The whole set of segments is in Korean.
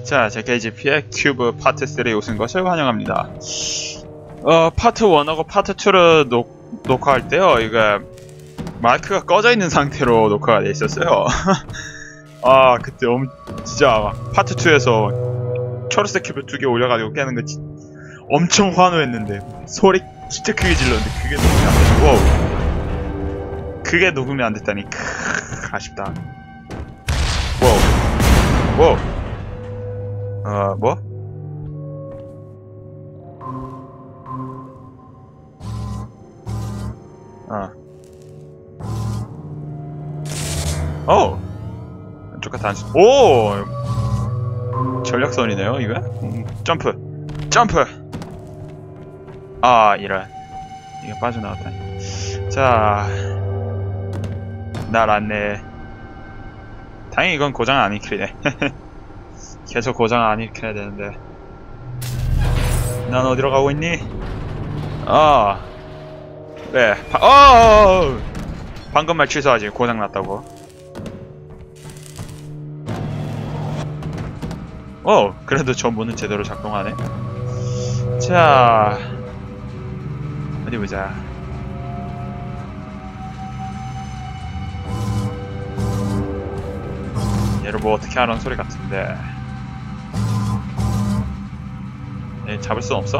자, JKGP의 큐브 파트 3에 오신 것을 환영합니다. 파트 1하고 파트 2를 녹화할 때요, 이게 마이크가 꺼져 있는 상태로 녹화가 돼 있었어요. 아, 그때 진짜 파트 2에서 초록색 큐브 2개 올려가지고 깨는 거 엄청 환호했는데 소리 진짜 크게 질렀는데 그게 녹음이 안 됐고, 그게 녹음이 안 됐다니 아쉽다. 뭐? 왼쪽과 단수. 오! 전략선이네요, 이거? 점프! 아, 이런. 이게 빠져나왔다. 자. 날았네. 다행히 이건 고장 안 일으키네. 계속 고장 안 일으켜야 되는데. 난 어디로 가고 있니? 네. 방금 말 취소하지. 고장 났다고. 그래도 저 문은 제대로 작동하네. 자, 어디 보자. 얘를 뭐 어떻게 하는 소리 같은데. 얘 잡을 순 없어?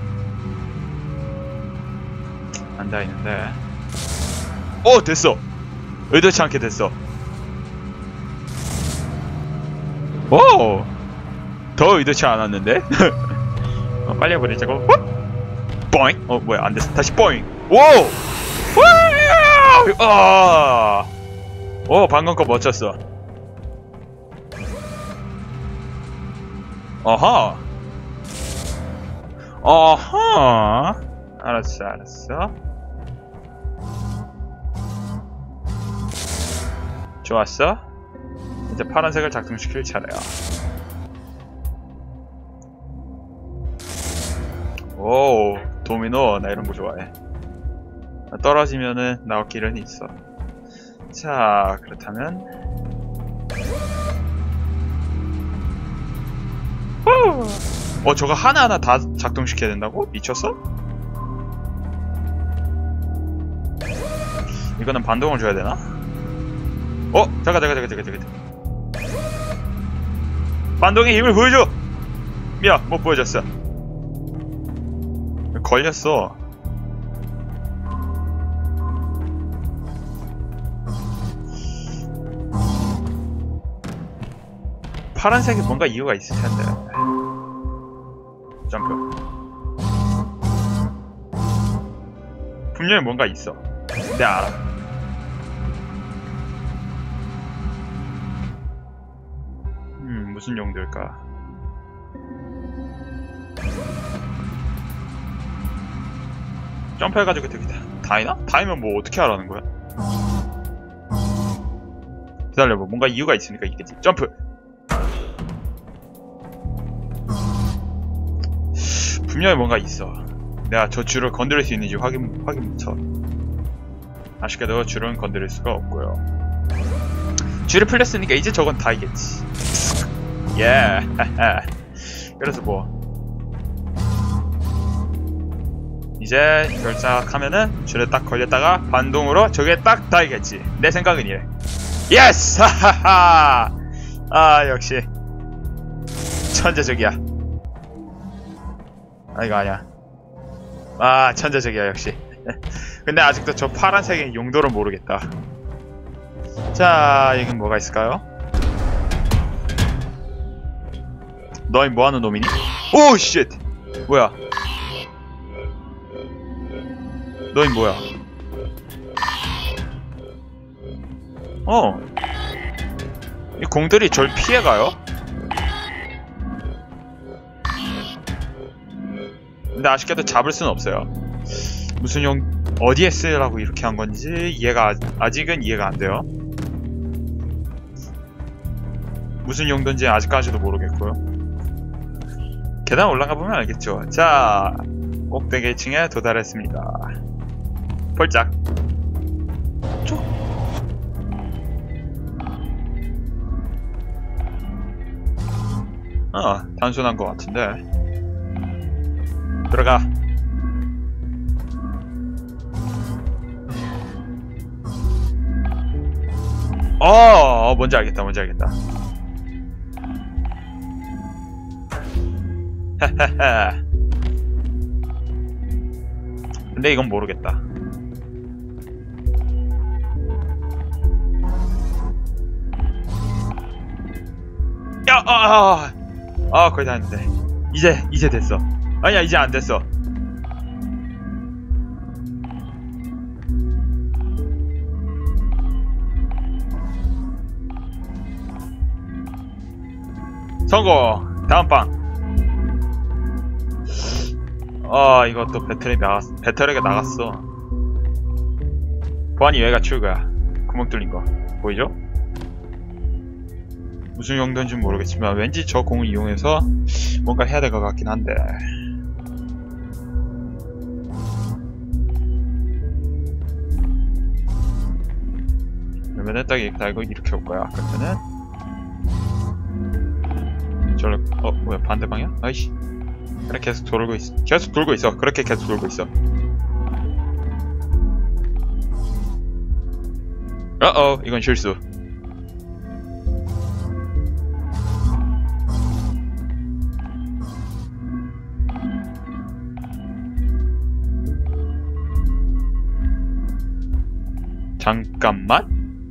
앉아있는데. 됐어! 의도치 않게 됐어. 더 의도치 않았는데? 빨리 해버리자고. 뽀잉! 뭐야, 안 됐어. 다시 뽀잉! 방금 거 멋졌어. 알았어. 좋았어. 이제 파란색을 작동시킬 차례야. 도미노. 나 이런 거 좋아해. 떨어지면은 나올 길은 있어. 자, 그렇다면 저거 하나하나 다 작동시켜야 된다고? 미쳤어? 이거는 반동을 줘야 되나? 잠깐. 반동의 힘을 보여줘! 미안, 못 보여줬어. 걸렸어. 파란색이 뭔가 이유가 있을 텐데. 점프. 분명히 뭔가 있어. 내가 알아. 무슨 용도일까? 점프해가지고 되게 다이나? 다이면 뭐 어떻게 하라는 거야? 기다려봐. 뭔가 이유가 있으니까 있겠지. 점프! 분명히 뭔가 있어. 내가 저 줄을 건드릴 수 있는지 확인부터. 아쉽게도 줄은 건드릴 수가 없고요. 줄을 풀렸으니까 이제 저건 다이겠지. 그래서 이제 이걸 딱 하면은 줄에 딱 걸렸다가 반동으로 저게 딱 닿이겠지. 내 생각은 이래. 예스! 하하하! 역시 천재적이야. 이거 아니야. 천재적이야, 역시. 근데 아직도 저 파란색의 용도를 모르겠다. 자, 여긴 뭐가 있을까요? 너희 뭐하는 놈이니? 쉣! 뭐야? 너희 뭐야? 이 공들이 절 피해가요? 근데 아쉽게도 잡을 수는 없어요. 무슨 어디에 쓰라고 이렇게 한 건지 아직은 이해가 안 돼요. 무슨 용도인지 아직까지도 모르겠고요. 계단 올라가 보면 알겠죠. 자, 꼭대기 층에 도달했습니다. 폴짝. 쪽. 단순한 것 같은데. 들어가. 뭔지 알겠다, 뭔지 알겠다. 근데 이건 모르겠다. 거의 다 했는데. 이제 됐어. 아니야, 이제 안 됐어. 성공! 다음 방! 이것도 배터리가 나갔어. 보안이 여기가 출구야. 구멍 뚫린 거. 보이죠? 무슨 용도인지 모르겠지만 왠지 저 공을 이용해서 뭔가 해야 될 것 같긴 한데. 그러면은 딱 이거 이렇게 올 거야. 그러면은 저를 뭐야, 반대 방향? 아이씨. 그래, 계속 돌고 있어. 그렇게 계속 돌고 있어. 이건 실수. 잠깐만.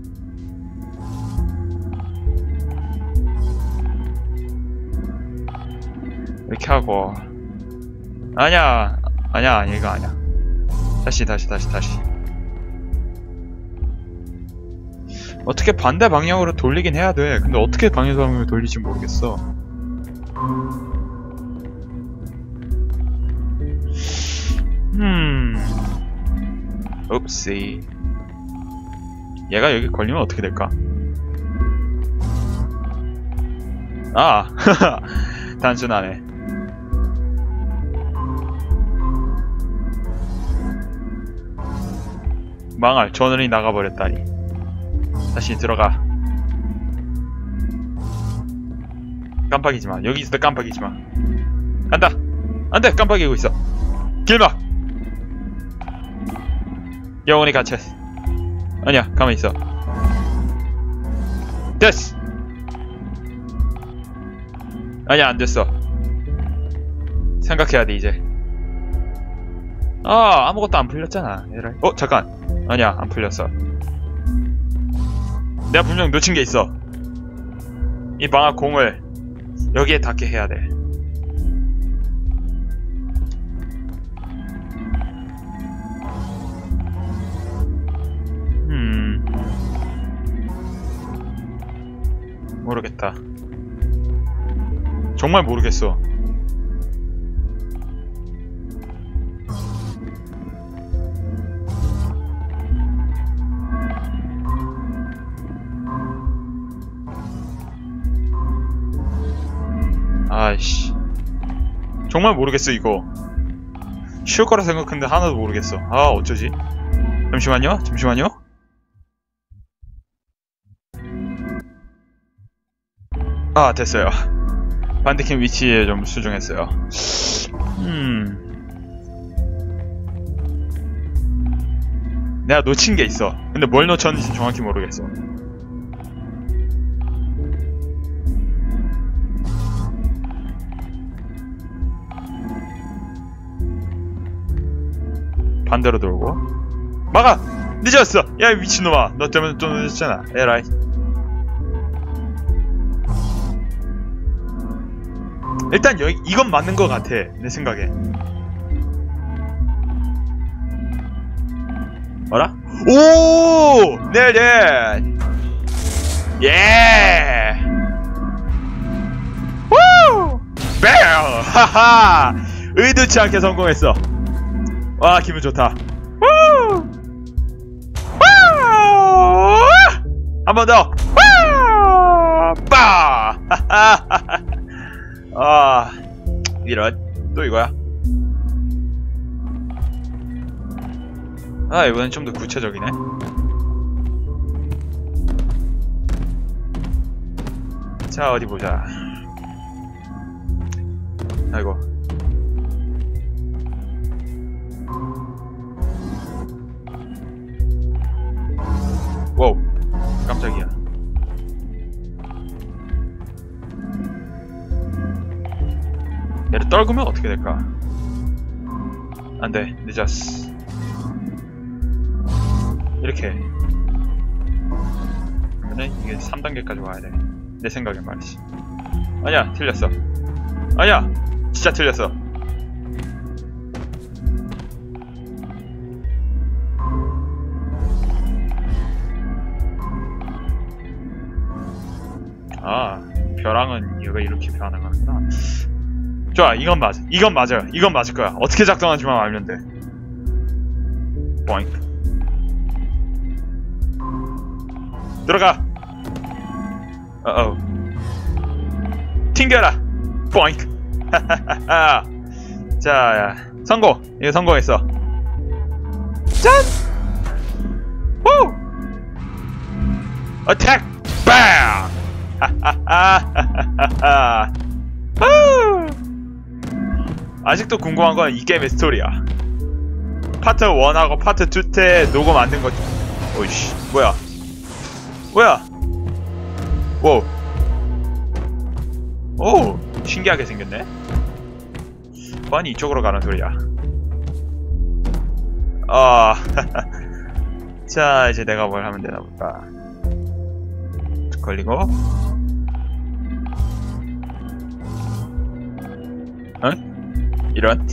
이렇게 하고. 아니야, 이거 아니야. 다시. 어떻게 반대 방향으로 돌리긴 해야 돼. 근데 어떻게 방향으로 돌릴지 모르겠어. 옵시. 얘가 여기 걸리면 어떻게 될까? 단순하네. 망할, 전원이 나가버렸다니. 다시 들어가. 깜빡이지마. 여기 있을 때 깜빡이지마. 간다! 안돼! 깜빡이고 있어. 길막! 영원히 갇혀. 아니야, 가만히 있어. 됐어! 아니야, 안 됐어. 생각해야 돼, 이제. 아무것도 안 풀렸잖아. 잠깐. 아니야, 안 풀렸어. 내가 분명 놓친 게 있어. 이 방학 공을 여기에 닿게 해야 돼. 모르겠다. 정말 모르겠어. 아이씨. 정말 모르겠어, 이거. 쉬울 거라 생각했는데 하나도 모르겠어. 어쩌지? 잠시만요. 됐어요. 반대캠 위치에 좀 수정했어요. 내가 놓친 게 있어. 근데 뭘 놓쳤는지 정확히 모르겠어. 반대로 돌고. 막아! 늦었어! 야, 미친놈아! 너 때문에 또 늦었잖아. 에라이. 일단 이건 맞는 것 같아. 내 생각에. 어라? 오! Nailed it! 예! 우! 뱅! 하하! 의도치 않게 성공했어. 와, 기분 좋다. 우! 우! 한 번 더. 우! 빠! 이런. 또 이거야. 이번엔 좀 더 구체적이네. 자, 어디 보자. 아이고. 와우. 깜짝이야. 얘를 떨구면 어떻게 될까? 안돼, 늦었어. 이렇게. 근데 이게 3단계까지 와야 돼. 내 생각엔 말이지. 아니야, 틀렸어. 아니야, 진짜 틀렸어. 아, 벼랑은 얘가 이렇게 변하는구나. 좋아, 이건 맞아. 이건 맞아요. 이건 맞을 거야. 어떻게 작동하는지만 알면 돼. 보잉크. 들어가. 어어. 튕겨라. 보잉크. 자, 성공. 이거 성공했어. 짠. 후. 어택. 빵. 하하하하하하. 아직도 궁금한 건 이 게임의 스토리야. 파트 1하고 파트 2 때 녹음 만든 거. 오이씨, 뭐야? 뭐야? 오. 오, 신기하게 생겼네. 아니, 이쪽으로 가는 소리야. 아, 자, 이제 내가 뭘 하면 되나 볼까? 걸리고. 응? 이런.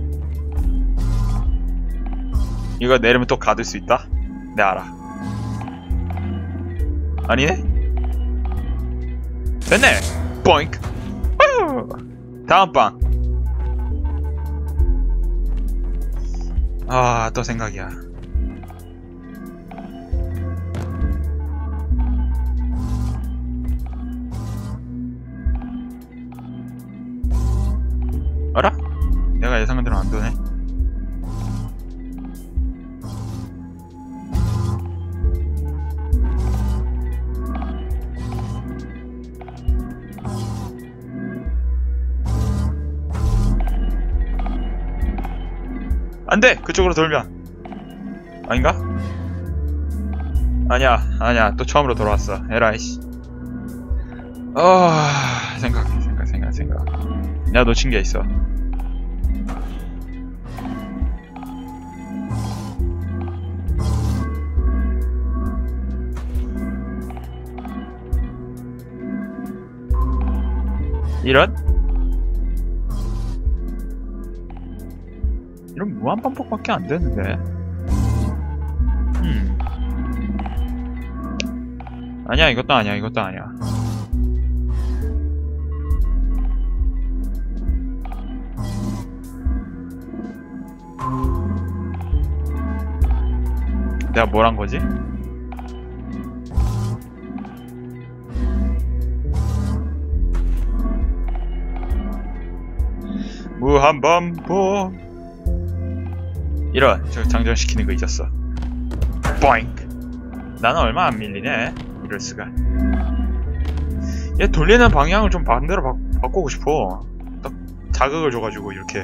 이거 내리면 또 가둘 수 있다? 네, 알아. 아니네? 됐네! 보잉크! 다음 방! 아, 또 생각이야. 알아? 내가 예상한 대로 안 되네. 안돼! 그쪽으로 돌면. 아닌가? 아니야. 또 처음으로 돌아왔어. 에라이씨. 생각. 내가 놓친 게 있어. 이런 무한 반복밖에 안 되는데. 아니야, 이것도 아니야. 내가 뭘 한 거지? 무한 반복. 이런, 저 장전시키는 거 잊었어. 보잉크. 나는 얼마 안 밀리네. 이럴 수가. 얘 돌리는 방향을 좀 반대로 바꾸고 싶어. 딱 자극을 줘가지고 이렇게.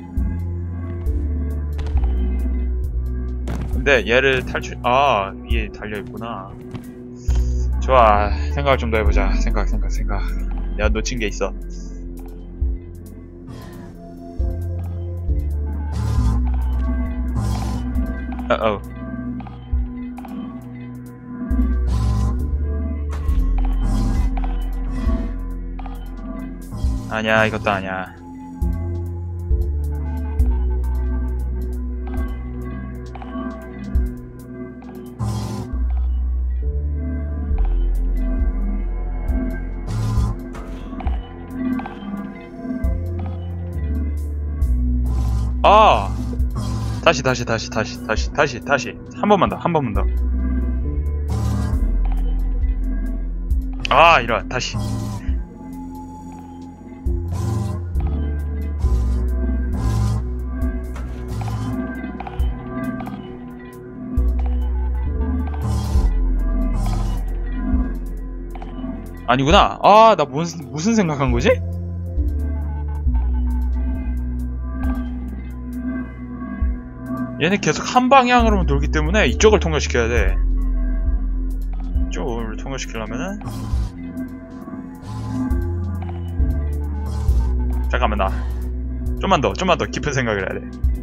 근데 얘를 아, 위에 달려있구나. 좋아, 생각을 좀 더 해보자. 생각. 내가 놓친 게 있어. 어어. 아니야, 이것도 아니야. 아, 다시. 한 번만 더. 아, 이런, 다시. 아니구나. 아, 나 무슨 생각한 거지? 얘는 계속 한 방향으로만 돌기 때문에 이쪽을 통과시켜야 돼. 이쪽을 통과시키려면은 잠깐만 나 좀만 더 깊은 생각을 해야 돼.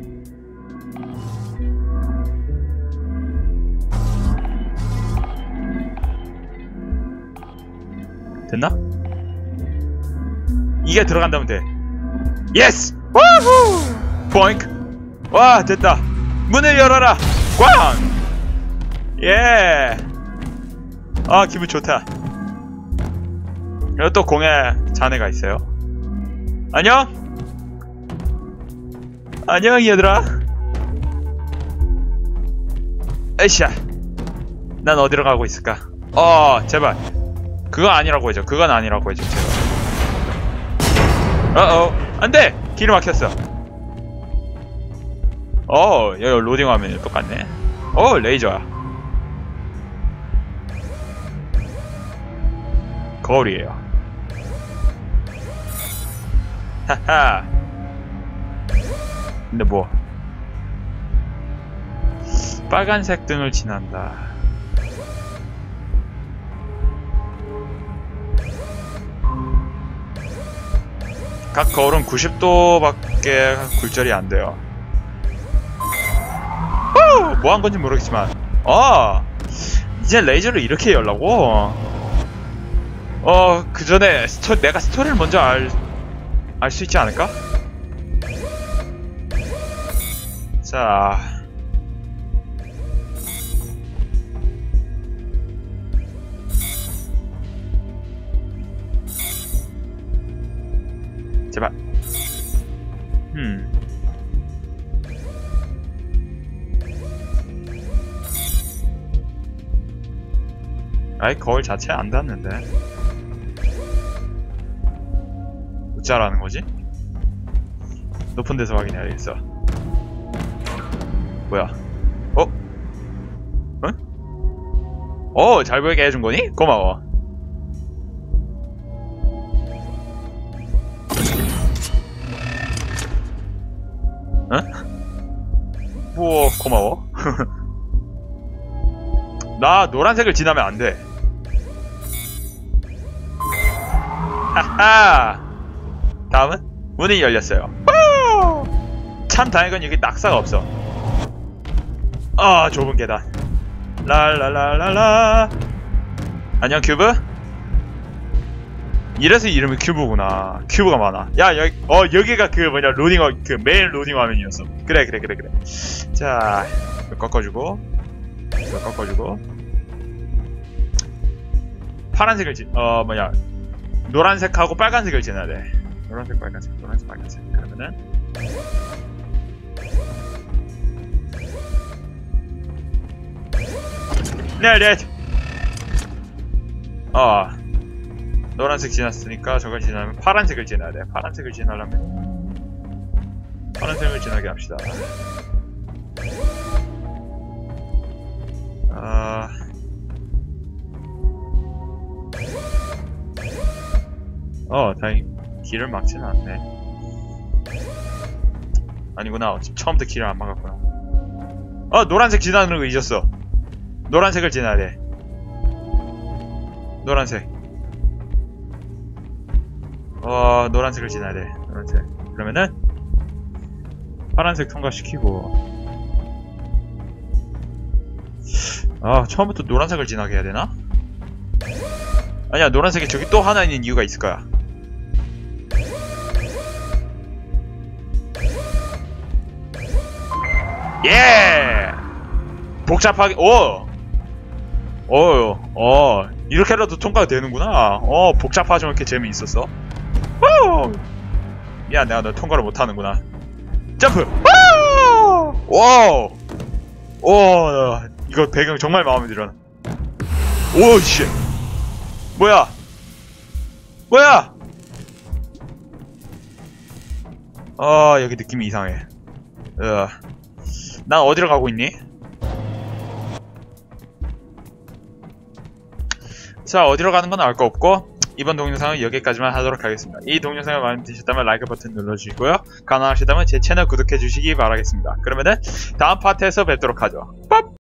됐나? 이게 들어간다면 돼. 예스! 와후! 포잉크! 와 됐다. 문을 열어라! 꽝! 예! 아 기분 좋다. 그리고 또 공에 자네가 있어요. 안녕? 안녕 얘들아. 에이샤. 난 어디로 가고 있을까? 제발 그거 아니라고 해줘. 그건 아니라고 해줘 제발. 안돼! 길이 막혔어. 여기 로딩 화면이 똑같네. 레이저야. 거울이에요. 하하. 근데 뭐 빨간색 등을 지난다. 각 거울은 90도밖에 굴절이 안 돼요. 뭐 한 건지 모르겠지만 이제 레이저를 이렇게 열라고? 그 전에 내가 스토리를 먼저 알 수 있지 않을까? 자, 제발. 아이 거울 자체 안 닿는데 어쩌라는 거지? 높은 데서 확인해야겠어. 뭐야? 응? 잘 보이게 해준 거니? 고마워. 응? 뭐 고마워. 나 노란색을 지나면 안 돼. 하하. 다음은 문이 열렸어요. 참 다행인 건 여기 낙사가 없어. 좁은 계단. 랄랄랄랄라. 안녕 큐브? 이래서 이름이 큐브구나. 큐브가 많아. 야 여기가 그 뭐냐 그 메인 로딩 화면이었어. 그래. 자 이거 꺾어주고 이거 꺾어주고 파란색을 노란색하고 빨간색을 지나야 돼. 노란색 빨간색 그러면은 네. 노란색 지났으니까 저걸 지나면 파란색을 지나야 돼. 파란색을 지나려면 파란색을 지나게 합시다. 다행히 길을 막지는 않네. 아니구나. 처음부터 길을 안 막았구나. 노란색 지나는 거 잊었어. 노란색을 지나야 돼. 노란색. 노란색을 지나야 돼. 노란색. 그러면은 파란색 통과시키고. 처음부터 노란색을 지나게 해야 되나? 아니야, 노란색이 저기 또 하나 있는 이유가 있을 거야. 예! 복잡하게, 이렇게라도 통과가 되는구나. 복잡하지만 이렇게 재미있었어. 미안, 내가 너 통과를 못하는구나. 점프! 이거 배경 정말 마음에 들어. 씨. 뭐야? 여기 느낌이 이상해. 난 어디로 가고 있니? 자, 어디로 가는 건 알 거 없고, 이번 동영상은 여기까지만 하도록 하겠습니다. 이 동영상이 마음에 드셨다면 라이크 버튼 눌러주시고요. 가능하시다면 제 채널 구독해주시기 바라겠습니다. 그러면은 다음 파트에서 뵙도록 하죠. 빠!